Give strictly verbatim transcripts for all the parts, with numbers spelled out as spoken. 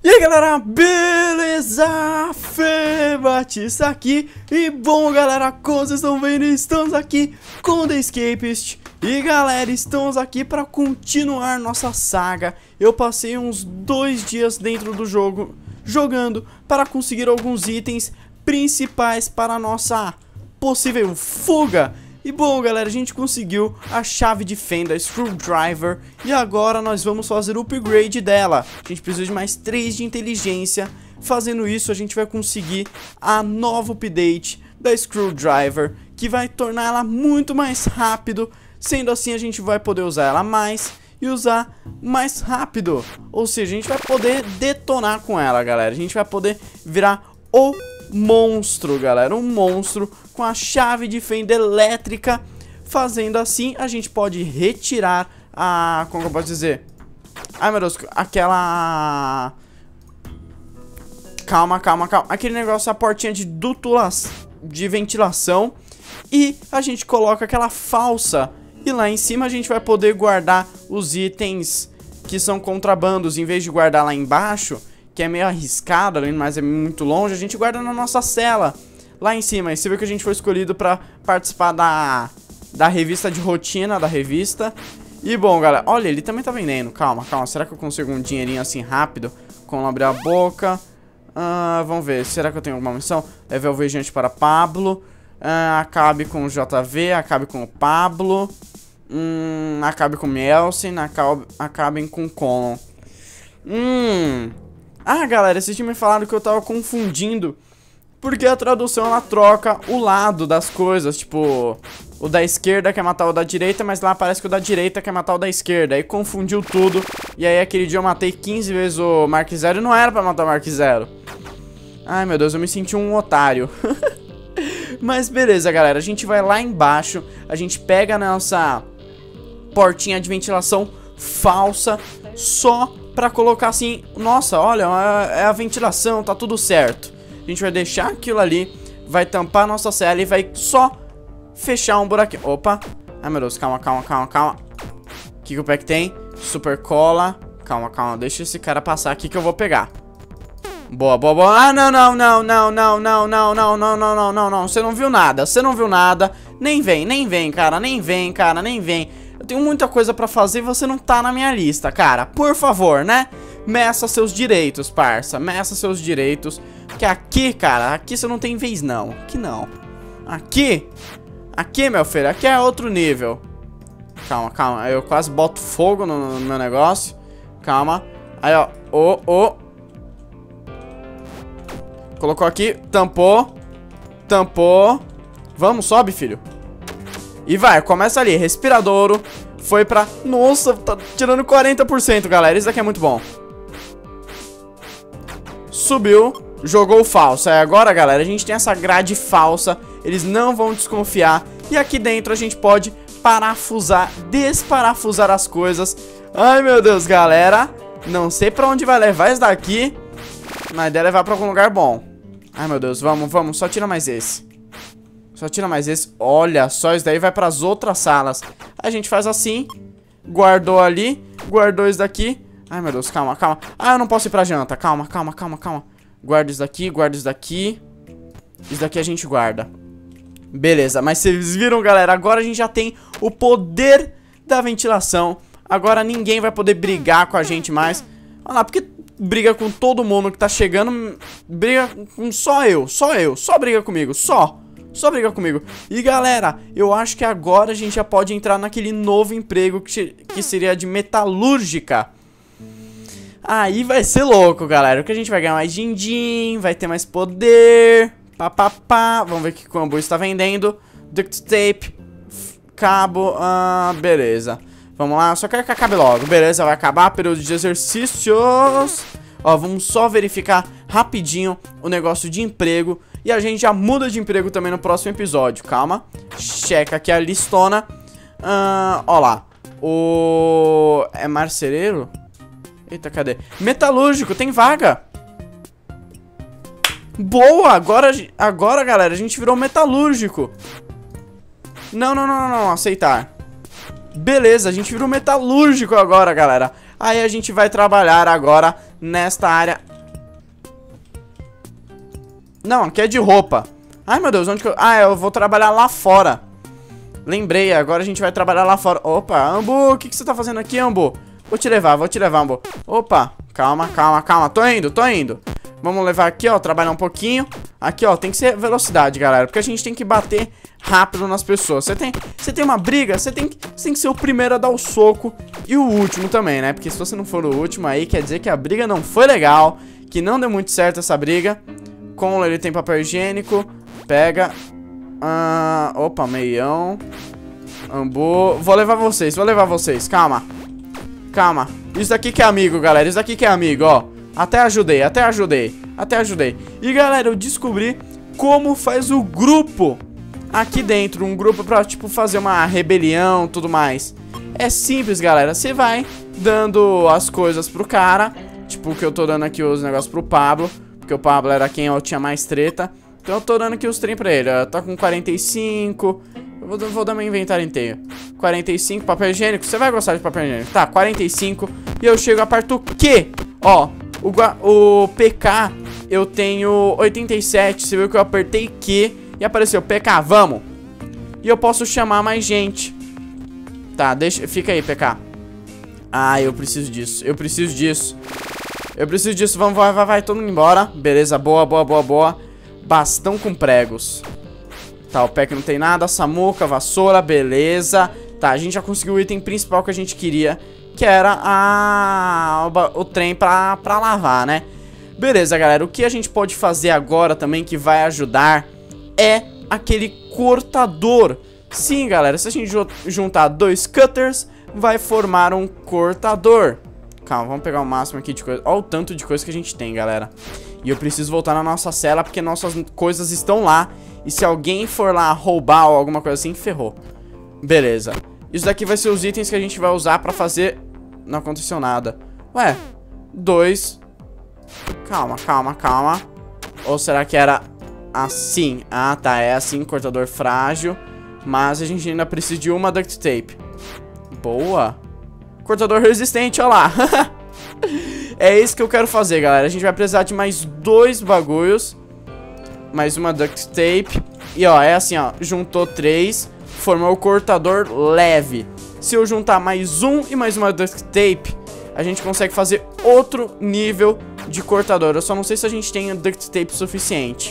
E aí galera, beleza? Fê Batista aqui. E bom galera, como vocês estão vendo, estamos aqui com The Escapist. E galera, estamos aqui para continuar nossa saga. Eu passei uns dois dias dentro do jogo jogando para conseguir alguns itens principais para a nossa possível fuga. E bom galera, a gente conseguiu a chave de fenda, a screwdriver, e agora nós vamos fazer o upgrade dela. A gente precisa de mais três de inteligência. Fazendo isso a gente vai conseguir a nova update da screwdriver, que vai tornar ela muito mais rápido. Sendo assim a gente vai poder usar ela mais e usar mais rápido. Ou seja, a gente vai poder detonar com ela, galera. A gente vai poder virar o monstro, galera, um monstro com a chave de fenda elétrica. Fazendo assim, a gente pode retirar a... como eu posso dizer? Ai, meu Deus, aquela... Calma, calma, calma. Aquele negócio, a portinha de dutulação, de ventilação. E a gente coloca aquela falsa. E lá em cima a gente vai poder guardar os itens que são contrabandos. Em vez de guardar lá embaixo, que é meio arriscado, mas é muito longe, a gente guarda na nossa cela, lá em cima. E você viu que a gente foi escolhido pra participar da, da revista de rotina da revista. E bom, galera, olha, ele também tá vendendo. Calma, calma, será que eu consigo um dinheirinho assim rápido? Com abrir a boca. Ah, vamos ver, será que eu tenho alguma missão? Leve alvejante para Pablo. Ah, acabe com o J V, acabe com o Pablo. Hum, acabe com o Mielsen, acabe, acabem com o Colin. Hum... Ah, galera, vocês tinham me falado que eu tava confundindo, porque a tradução, ela troca o lado das coisas. Tipo, o da esquerda quer matar o da direita, mas lá parece que o da direita quer matar o da esquerda. Aí confundiu tudo. E aí aquele dia eu matei quinze vezes o Mark Zero e não era pra matar o Mark Zero. Ai, meu Deus, eu me senti um otário. Mas beleza, galera, a gente vai lá embaixo. A gente pega a nossa portinha de ventilação falsa, só pra colocar assim, nossa, olha, é a ventilação, tá tudo certo. A gente vai deixar aquilo ali, vai tampar a nossa cela e vai só fechar um buraquinho. Opa, ai meu Deus, calma, calma, calma, calma. O que que o pack tem? Super cola. Calma, calma, deixa esse cara passar aqui que eu vou pegar. Boa, boa, boa. Ah, não, não, não, não, não, não, não, não, não, não, não, não, não. Você não viu nada, você não viu nada. Nem vem, nem vem, cara, nem vem, cara, nem vem. Eu tenho muita coisa pra fazer e você não tá na minha lista, cara. Por favor, né? Meça seus direitos, parça. Meça seus direitos. Porque aqui, cara, aqui você não tem vez, não. Aqui não. Aqui, aqui, meu filho, aqui é outro nível. Calma, calma. Eu quase boto fogo no, no meu negócio. Calma. Aí, ó. Ô, ô. Colocou aqui. Tampou. Tampou. Vamos, sobe, filho. E vai, começa ali, respiradouro. Foi pra... Nossa, tá tirando quarenta por cento, galera. Isso daqui é muito bom. Subiu, jogou falsa. E agora, galera, a gente tem essa grade falsa. Eles não vão desconfiar. E aqui dentro a gente pode parafusar, desparafusar as coisas. Ai, meu Deus, galera. Não sei pra onde vai levar isso daqui, mas a ideia é levar pra algum lugar bom. Ai, meu Deus, vamos, vamos. Só tira mais esse. Só tira mais esse. Olha só, isso daí vai pras outras salas. A gente faz assim. Guardou ali. Guardou isso daqui. Ai, meu Deus, calma, calma. Ah, eu não posso ir pra janta. Calma, calma, calma, calma. Guarda isso daqui, guarda isso daqui. Isso daqui a gente guarda. Beleza, mas vocês viram, galera? Agora a gente já tem o poder da ventilação. Agora ninguém vai poder brigar com a gente mais. Olha lá, porque briga com todo mundo que tá chegando. Briga com só eu, só eu. Só briga comigo, só. Só briga comigo. E galera, eu acho que agora a gente já pode entrar naquele novo emprego que, que seria de metalúrgica. Aí vai ser louco, galera. Porque a gente vai ganhar mais din-din, vai ter mais poder. Pá, pá, pá. Vamos ver o que o Ambu está vendendo. Duct tape, cabo, ah, beleza. Vamos lá, só quero que acabe logo. Beleza, vai acabar, período de exercícios. Ó, vamos só verificar rapidinho o negócio de emprego. E a gente já muda de emprego também no próximo episódio, calma. Checa aqui a listona. uh, Ó lá. O... É marceneiro? Eita, cadê? Metalúrgico, tem vaga. Boa, agora, agora galera, a gente virou metalúrgico. Não, não, não, não, não, aceitar. Beleza, a gente virou metalúrgico agora, galera. Aí a gente vai trabalhar agora nesta área Não, aqui é de roupa. Ai, meu Deus, onde que eu... Ah, eu vou trabalhar lá fora. Lembrei, agora a gente vai trabalhar lá fora. Opa, Ambu, o que, que você tá fazendo aqui, Ambu? Vou te levar, vou te levar, Ambu. Opa, calma, calma, calma. Tô indo, tô indo. Vamos levar aqui, ó, trabalhar um pouquinho. Aqui, ó, tem que ser velocidade, galera. Porque a gente tem que bater rápido nas pessoas. Você tem, você tem uma briga, você tem, que, você tem que ser o primeiro a dar o soco. E o último também, né? Porque se você não for o último aí, quer dizer que a briga não foi legal. Que não deu muito certo essa briga. Conla, ele tem papel higiênico. Pega. Ah, opa, meião. Ambu. Vou levar vocês, vou levar vocês. Calma. Calma. Isso daqui que é amigo, galera. Isso daqui que é amigo, ó. Até ajudei, até ajudei. Até ajudei. E, galera, eu descobri como faz o grupo aqui dentro. Um grupo pra, tipo, fazer uma rebelião e tudo mais. É simples, galera. Você vai dando as coisas pro cara. Tipo, que eu tô dando aqui os negócios pro Pablo. Porque o Pablo era quem eu tinha mais treta. Então eu tô dando aqui os trem pra ele. Eu tô com quarenta e cinco. Eu vou, vou dar meu inventário inteiro. quarenta e cinco, papel higiênico. Você vai gostar de papel higiênico. Tá, quarenta e cinco. E eu chego, aperto o Q. Ó, o, o P K eu tenho oitenta e sete. Você viu que eu apertei Q e apareceu P K, vamos. E eu posso chamar mais gente. Tá, deixa, fica aí, P K. Ah, eu preciso disso. Eu preciso disso. Eu preciso disso. Vamos, vai, vai, vai. Todo mundo embora. Beleza, boa, boa, boa, boa. Bastão com pregos. Tá, o pack não tem nada. Samuca, vassoura, beleza. Tá, a gente já conseguiu o item principal que a gente queria, que era a... o, o trem pra, pra lavar, né? Beleza, galera. O que a gente pode fazer agora também que vai ajudar é aquele cortador. Sim, galera. Se a gente juntar dois cutters, vai formar um cortador. Calma, vamos pegar o máximo aqui de coisa. Olha o tanto de coisa que a gente tem, galera. E eu preciso voltar na nossa cela porque nossas coisas estão lá. E se alguém for lá roubar ou alguma coisa assim, ferrou. Beleza. Isso daqui vai ser os itens que a gente vai usar pra fazer... Não aconteceu nada. Ué, dois. Calma, calma, calma. Ou será que era assim? Ah, tá, é assim, cortador frágil. Mas a gente ainda precisa de uma duct tape. Boa. Cortador resistente, olha lá. É isso que eu quero fazer, galera. A gente vai precisar de mais dois bagulhos. Mais uma duct tape. E ó, é assim, ó. Juntou três. Formou o cortador leve. Se eu juntar mais um e mais uma duct tape, a gente consegue fazer outro nível de cortador. Eu só não sei se a gente tem duct tape suficiente.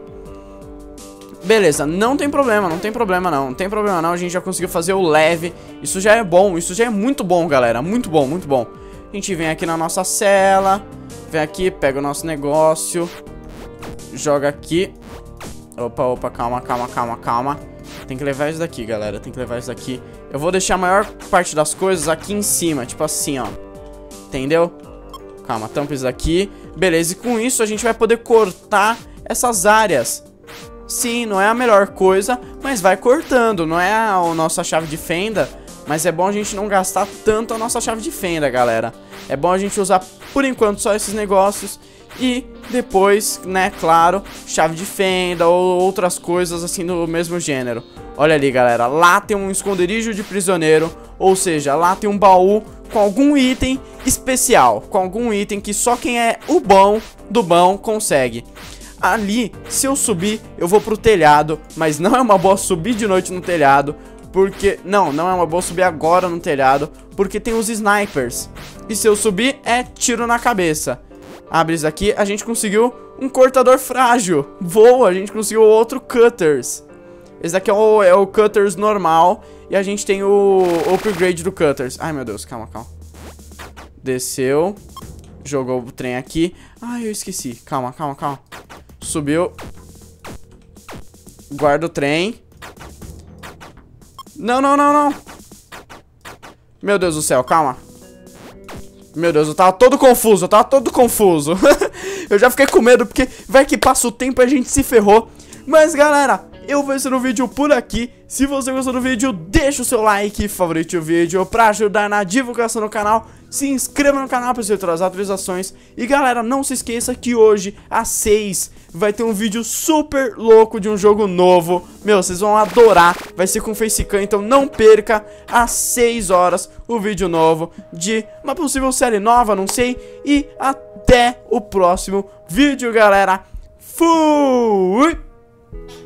Beleza, não tem problema, não tem problema não. Não tem problema não, a gente já conseguiu fazer o leve. Isso já é bom, isso já é muito bom, galera. Muito bom, muito bom. A gente vem aqui na nossa cela. Vem aqui, pega o nosso negócio. Joga aqui. Opa, opa, calma, calma, calma, calma. Tem que levar isso daqui, galera. Tem que levar isso daqui. Eu vou deixar a maior parte das coisas aqui em cima. Tipo assim, ó. Entendeu? Calma, tampa isso daqui. Beleza, e com isso a gente vai poder cortar essas áreas. Sim, não é a melhor coisa, mas vai cortando. Não é a, a nossa chave de fenda, mas é bom a gente não gastar tanto a nossa chave de fenda, galera. É bom a gente usar, por enquanto, só esses negócios. E depois, né, claro, chave de fenda ou outras coisas assim do mesmo gênero. Olha ali, galera, lá tem um esconderijo de prisioneiro. Ou seja, lá tem um baú com algum item especial. Com algum item que só quem é o bom do bom consegue. Ali, se eu subir, eu vou pro telhado. Mas não é uma boa subir de noite no telhado. Porque, não, não é uma boa subir agora no telhado. Porque tem os snipers. E se eu subir, é tiro na cabeça. Abre isso aqui, a gente conseguiu um cortador frágil. Voa, a gente conseguiu outro cutters. Esse daqui é o, é o cutters normal. E a gente tem o upgrade do cutters. Ai, meu Deus, calma, calma. Desceu. Jogou o trem aqui. Ai, eu esqueci, calma, calma, calma. Subiu. Guarda o trem. Não, não, não, não. Meu Deus do céu, calma. Meu Deus, eu tava todo confuso, eu tava todo confuso. Eu já fiquei com medo, porque vai que passa o tempo e a gente se ferrou. Mas, galera, eu vou encerrar o vídeo por aqui. Se você gostou do vídeo, deixa o seu like, favorite o vídeo pra ajudar na divulgação do canal. Se inscreva no canal para receber todas as atualizações. E galera, não se esqueça que hoje, às seis, vai ter um vídeo super louco de um jogo novo. Meu, vocês vão adorar. Vai ser com facecam, então não perca. Às seis horas, o vídeo novo de uma possível série nova, não sei. E até o próximo vídeo, galera. Fui!